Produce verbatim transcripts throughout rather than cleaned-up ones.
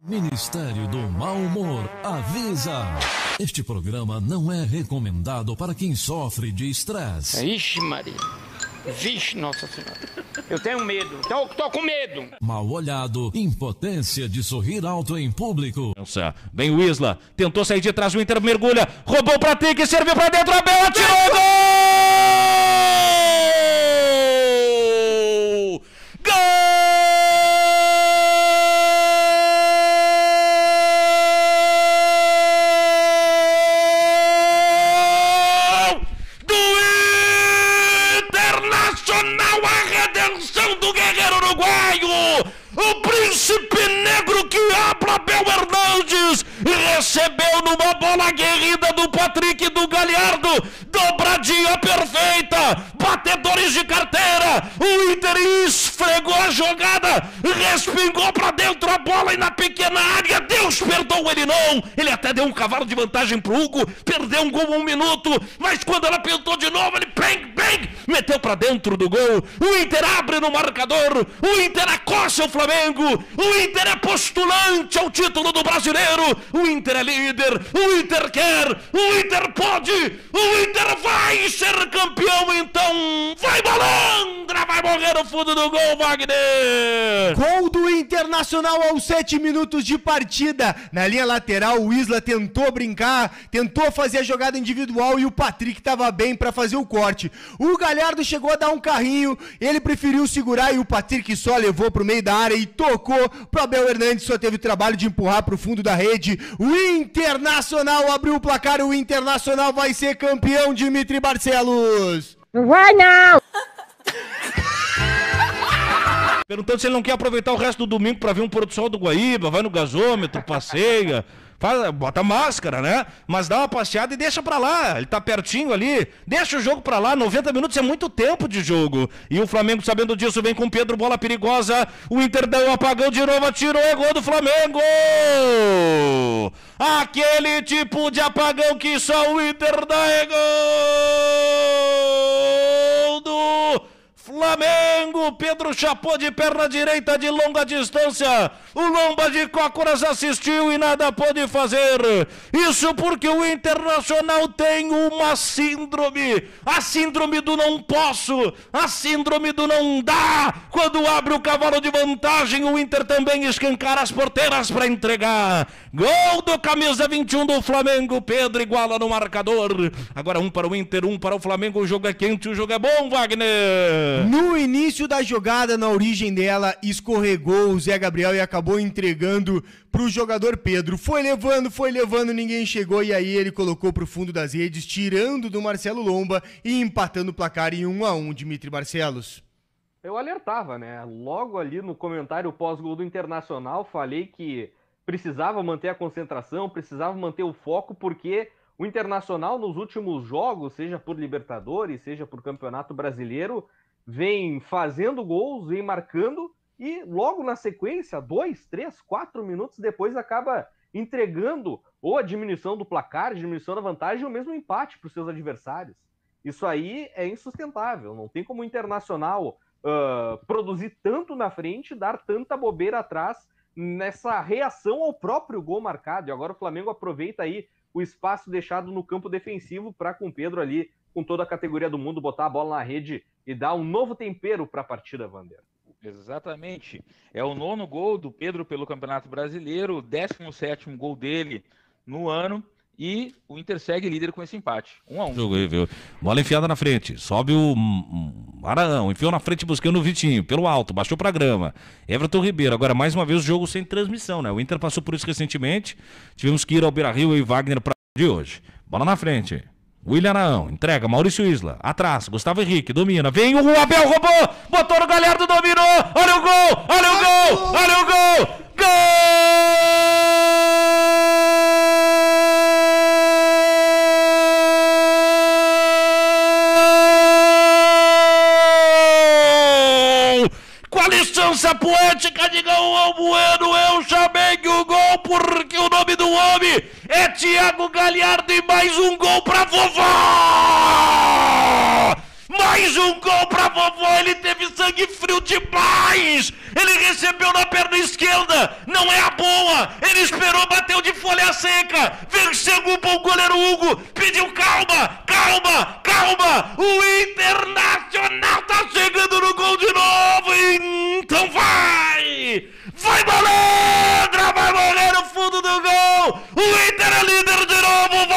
Ministério do Mau Humor avisa: este programa não é recomendado para quem sofre de estresse. Ixi, Maria. Vixe, Nossa Senhora. Eu tenho medo. Tô, tô com medo. Mal olhado, impotência de sorrir alto em público. Bem o Isla. Tentou sair de trás, o Inter mergulha. Roubou pra Trick, serviu pra dentro. Abel atirou. Gol! Gol! Do guerreiro uruguaio, o príncipe negro que habla, Abel Hernandes, recebeu numa bola aguerrida do Patrick do Galhardo, dobradinha perfeita, batedores de carteira, o Inter esfregou a jogada, respingou pra dentro a bola e na pequena área, Deus perdoa ele não, ele até deu um cavalo de vantagem pro Hugo, perdeu um gol um minuto, mas quando ela pintou de novo, ele bang, bang, meteu pra dentro do gol, o Inter abre no marcador, o Inter acossa o Flamengo, o Inter é postulante ao título do Brasileiro, o Inter é líder, o Inter quer, o Inter pode, o Inter vai ser campeão, então vai malandra, vai morrer no fundo do gol, Wagner! Gol do Internacional aos sete minutos de partida, na linha lateral o Isla tentou brincar, tentou fazer a jogada individual e o Patrick estava bem para fazer o corte, o Galhardo chegou a dar um carrinho, ele preferiu segurar e o Patrick só levou pro meio da área e tocou pro Abel Hernandes, só teve o trabalho de empurrar pro fundo da rede. O Internacional abriu o placar, o Internacional vai ser campeão, Dimitri Barcelos. Não vai não! Perguntando se ele não quer aproveitar o resto do domingo pra ver um pôr do sol do Guaíba, vai no gasômetro, passeia, faz, bota máscara, né? Mas dá uma passeada e deixa pra lá, ele tá pertinho ali, deixa o jogo pra lá, noventa minutos é muito tempo de jogo. E o Flamengo, sabendo disso, vem com Pedro, bola perigosa, o Inter deu um apagão de novo, atirou, é gol do Flamengo! Aquele tipo de apagão que só o Inter dá, é gol do Flamengo. Pedro chapou de perna direita de longa distância, o Lomba de Cócoras assistiu e nada pôde fazer, isso porque o Internacional tem uma síndrome, a síndrome do não posso, a síndrome do não dá, quando abre o cavalo de vantagem o Inter também escancara as porteiras para entregar, gol do camisa vinte e um do Flamengo, Pedro iguala no marcador, agora um para o Inter, um para o Flamengo, o jogo é quente, o jogo é bom, Wagner. No início da jogada, na origem dela, escorregou o Zé Gabriel e acabou entregando pro jogador Pedro. Foi levando, foi levando, ninguém chegou e aí ele colocou pro fundo das redes, tirando do Marcelo Lomba e empatando o placar em um a um, Dimitri Barcelos. Eu alertava, né? Logo ali no comentário pós-gol do Internacional, falei que precisava manter a concentração, precisava manter o foco, porque o Internacional nos últimos jogos, seja por Libertadores, seja por Campeonato Brasileiro, vem fazendo gols, vem marcando e logo na sequência, dois, três, quatro minutos depois acaba entregando ou a diminuição do placar, a diminuição da vantagem ou mesmo empate para os seus adversários. Isso aí é insustentável, não tem como o Internacional uh, produzir tanto na frente, dar tanta bobeira atrás nessa reação ao próprio gol marcado. E agora o Flamengo aproveita aí o espaço deixado no campo defensivo para com o Pedro ali, com toda a categoria do mundo, botar a bola na rede e dar um novo tempero para a partida, Vander. Exatamente. É o nono gol do Pedro pelo Campeonato Brasileiro, o décimo sétimo gol dele no ano e o Inter segue líder com esse empate. Um a um. Joguei, viu? Bola enfiada na frente. Sobe o Arão, enfiou na frente buscando o Vitinho, pelo alto, baixou pra grama. Everton Ribeiro, agora mais uma vez o jogo sem transmissão, né? O Inter passou por isso recentemente. Tivemos que ir ao Beira-Rio e Wagner pra de hoje. Bola na frente. William Arão, entrega, Maurício Isla, atrás, Gustavo Henrique, domina, vem o Abel, roubou, botou no Galhardo, dominou, olha o gol, olha o gol, olha o gol, gol! Com a licença poética de Galvão Bueno, eu chamei o gol porque o nome do homem é Thiago Galhardo e mais um gol pra vovó! Mais Mais um gol pra vovô, ele teve sangue frio demais! Ele recebeu na perna esquerda, não é a boa! Ele esperou, bateu de folha seca, venceu o goleiro Hugo, pediu calma, calma, calma! O Internacional tá chegando no gol de novo, então vai! Vai, malandra, vai morrer no fundo do gol! O Inter é líder de novo,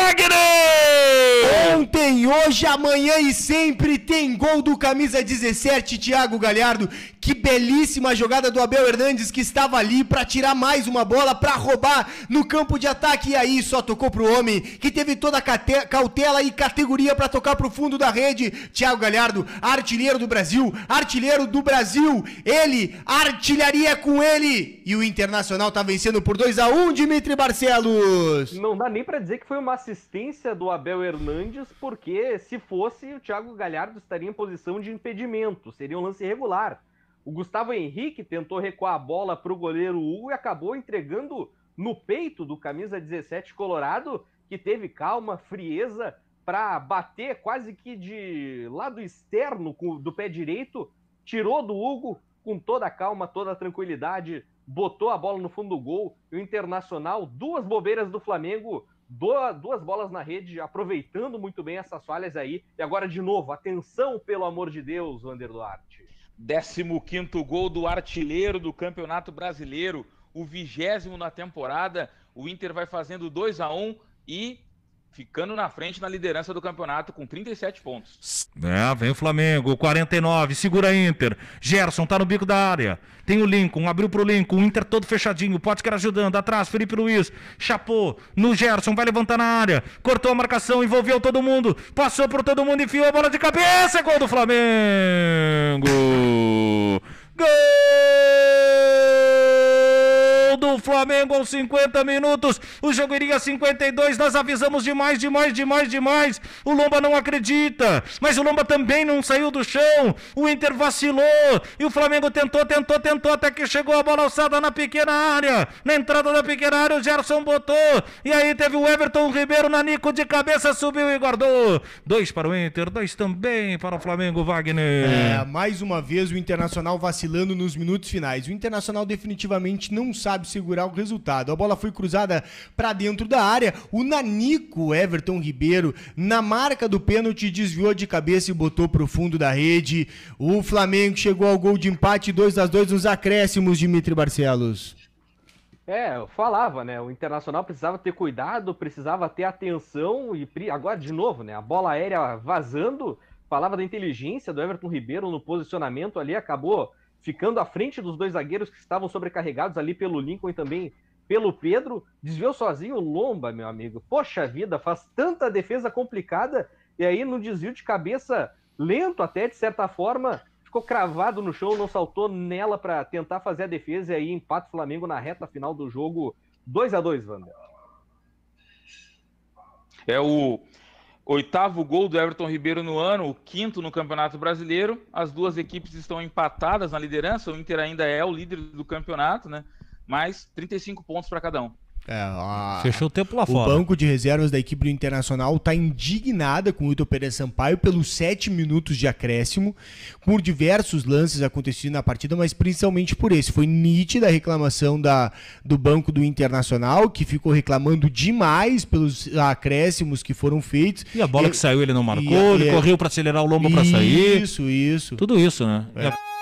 Wagner! Ontem, hoje, amanhã e sempre tem gol do camisa dezessete, Thiago Galhardo. Que belíssima jogada do Abel Hernandes, que estava ali para tirar mais uma bola, para roubar no campo de ataque. E aí só tocou pro homem, que teve toda a cate- cautela e categoria para tocar pro fundo da rede. Thiago Galhardo, artilheiro do Brasil, artilheiro do Brasil. Ele, artilharia com ele. E o Internacional tá vencendo por dois a um, Dimitri Barcelos. Não dá nem pra dizer que foi uma assistência do Abel Hernandes, porque se fosse, o Thiago Galhardo estaria em posição de impedimento, seria um lance irregular. O Gustavo Henrique tentou recuar a bola para o goleiro Hugo e acabou entregando no peito do camisa dezessete colorado, que teve calma, frieza, para bater quase que de lado externo do pé direito, tirou do Hugo com toda a calma, toda a tranquilidade, botou a bola no fundo do gol. E o Internacional, duas bobeiras do Flamengo, duas bolas na rede, aproveitando muito bem essas falhas aí. E agora de novo, atenção, pelo amor de Deus, Wander Duarte. décimo quinto gol do artilheiro do Campeonato Brasileiro, o vigésimo na temporada. O Inter vai fazendo dois a um e ficando na frente na liderança do campeonato com trinta e sete pontos. É, vem o Flamengo, quarenta e nove, segura Inter. Gerson tá no bico da área. Tem o Lincoln, abriu pro Lincoln, o Inter todo fechadinho, Potker ajudando, atrás, Felipe Luiz, chapou no Gerson, vai levantar na área, cortou a marcação, envolveu todo mundo, passou por todo mundo, enfiou a bola de cabeça, gol do Flamengo! Gol do Flamengo aos cinquenta minutos, o jogo iria a cinquenta e dois, nós avisamos demais, demais, demais, demais, o Lomba não acredita, mas o Lomba também não saiu do chão, o Inter vacilou, e o Flamengo tentou, tentou, tentou, até que chegou a bola alçada na pequena área, na entrada da pequena área o Gerson botou, e aí teve o Everton Ribeiro, Nanico de cabeça, subiu e guardou, dois para o Inter, dois também para o Flamengo, Wagner. É, mais uma vez o Internacional vacilando nos minutos finais, o Internacional definitivamente não sabe segurar o resultado. A bola foi cruzada para dentro da área. O Nanico, Everton Ribeiro, na marca do pênalti, desviou de cabeça e botou pro fundo da rede. O Flamengo chegou ao gol de empate, dois a dois nos acréscimos, Dimitri Barcelos. É, eu falava, né? O Internacional precisava ter cuidado, precisava ter atenção e agora, de novo, né? A bola aérea vazando. Falava da inteligência do Everton Ribeiro no posicionamento ali, acabou ficando à frente dos dois zagueiros que estavam sobrecarregados ali pelo Lincoln e também pelo Pedro. Desviou sozinho o Lomba, meu amigo. Poxa vida, faz tanta defesa complicada e aí no desvio de cabeça lento até, de certa forma, ficou cravado no chão, não saltou nela para tentar fazer a defesa e aí empata o Flamengo na reta final do jogo. dois a dois, Wander. É o oitavo gol do Everton Ribeiro no ano, o quinto no Campeonato Brasileiro. As duas equipes estão empatadas na liderança. O Inter ainda é o líder do campeonato, né? Mas trinta e cinco pontos para cada um. É, a... Fechou o tempo lá o fora. O banco de reservas da equipe do Internacional está indignada com o Hilton Pereira Sampaio pelos sete minutos de acréscimo, por diversos lances acontecidos na partida, mas principalmente por esse. Foi nítida a reclamação da, do banco do Internacional, que ficou reclamando demais pelos acréscimos que foram feitos. E a bola e, que saiu ele não marcou, e, ele e, correu para acelerar o lombo para sair. Isso, isso. Tudo isso, né? É.